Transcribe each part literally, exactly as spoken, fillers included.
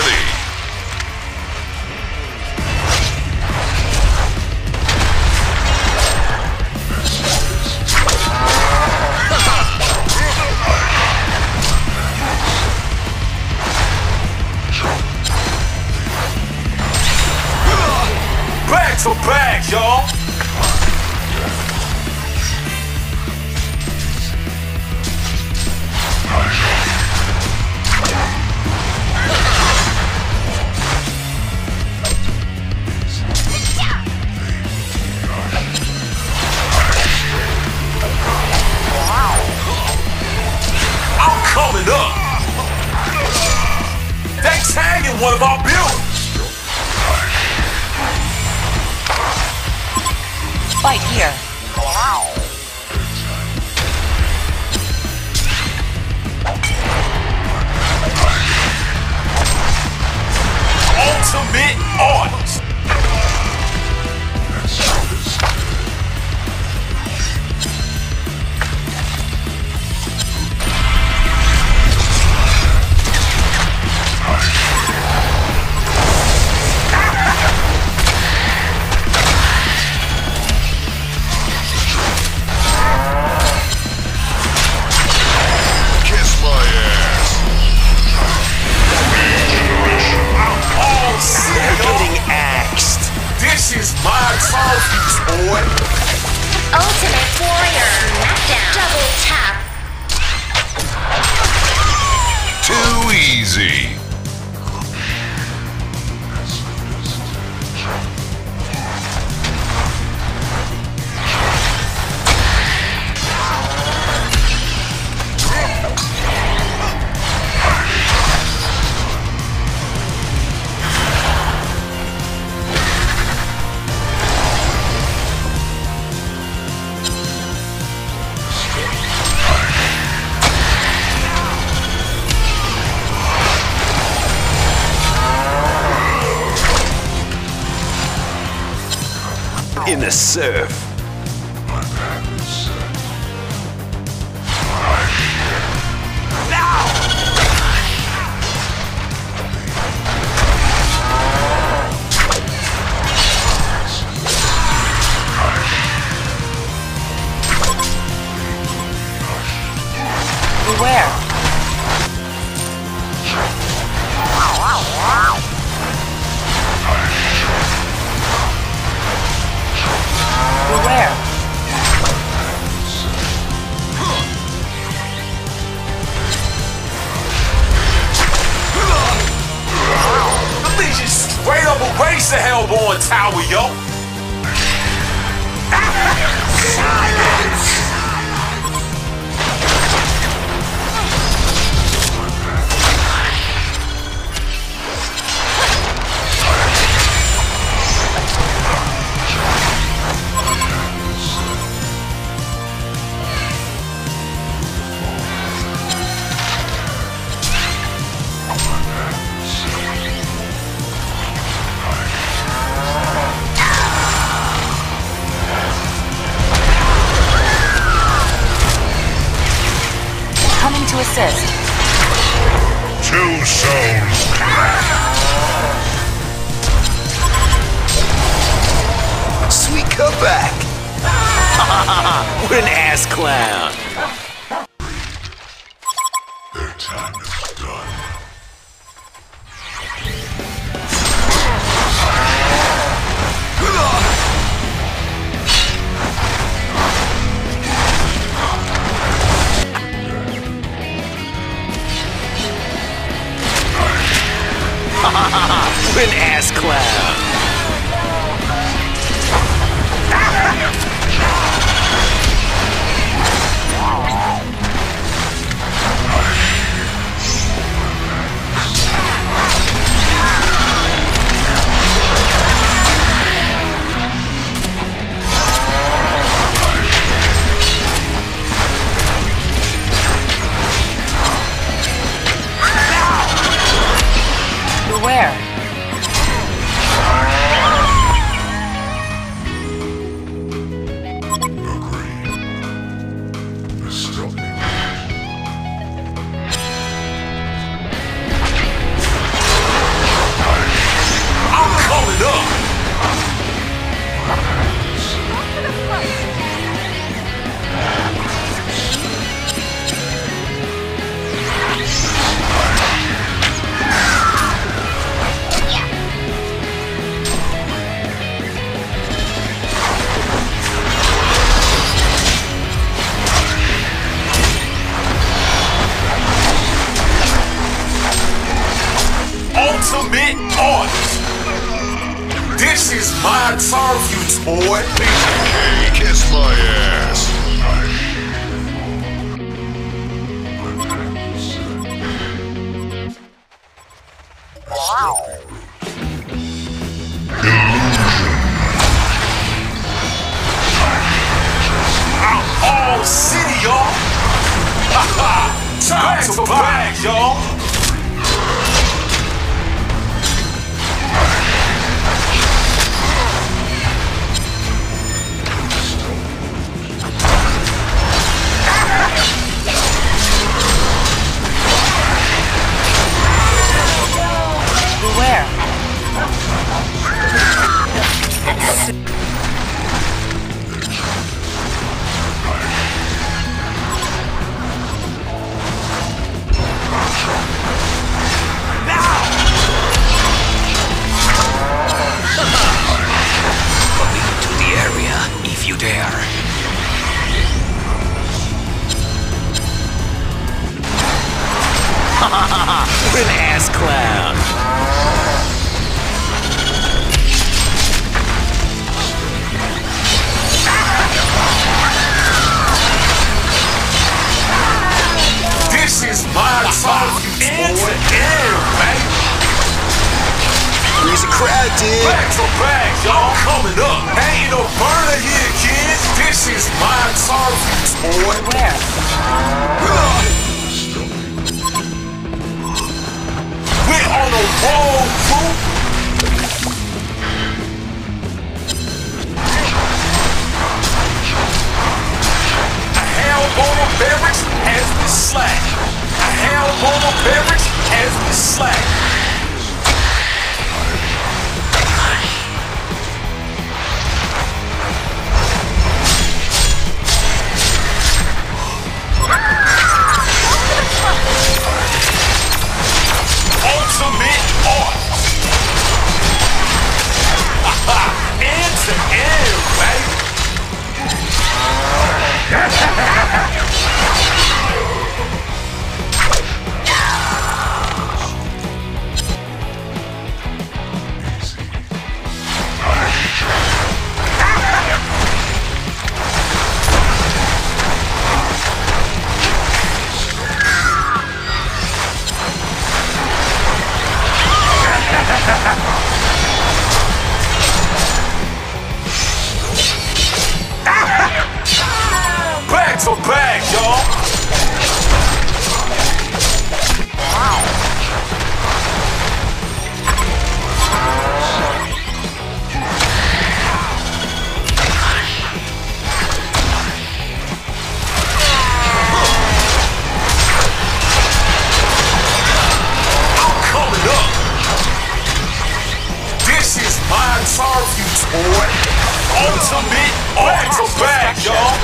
ready. Back to back, y'all. I'm coming up. They tagging one of our buildings. Fight here. Ultimate artist. This is my trophies, boy. Ultimate Warrior. Knockdown. Double tap. Too easy. In the surf. Now! Beware. Beware. The Legion straight up erased the Hellborn Tower, yo. Silence! Coming to assist. Two souls Sweet comeback. What an ass clown. Their time is done. What an ass clown. This is my turf, you toy. Hey, kiss my ass. I'm all city, y'all. Ha ha. Time to bag, y'all. Beware. To the area, if you dare. You're an ass clown. This is my turf, you toy. Yeah, baby. Here's a crowd, dude. Back to back, y'all coming up. Ain't no burner here, kids. This is my turf, you toy. Beware. We're on a roll, crew. A hellbomber barracks has been slack. A hellbomber barracks has been slack. Ultimate art. End to end, baby. Back to back, y'all. I'm coming up. This is my turf, you toy. Ultimate back to back, y'all.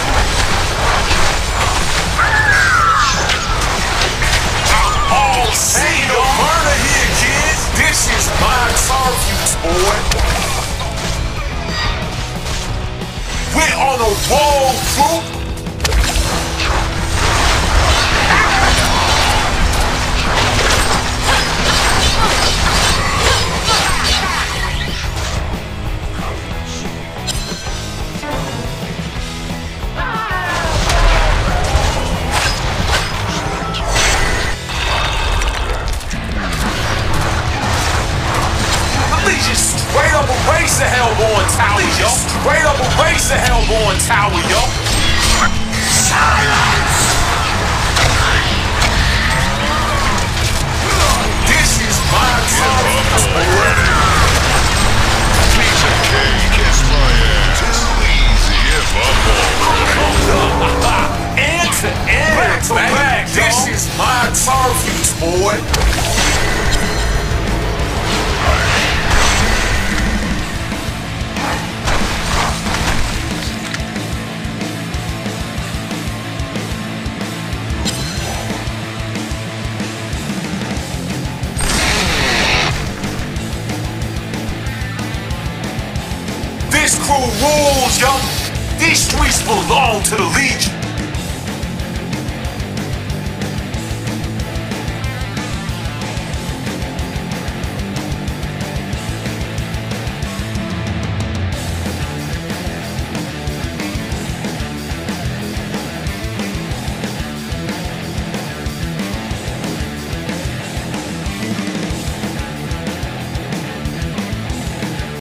All see the murder here, kids. This is my turf, you toy. We're on a roll, crew. Straight up erase the Hellborn Tower, yo. Straight up erase the Hellborn Tower, yo. Silence! This is my turf. Already. Piece of cake, kiss my ass. Too easy if I'm already. End to end, back to back. This is my turf, you toy. This crew rules, yo. These streets belong to the Legion.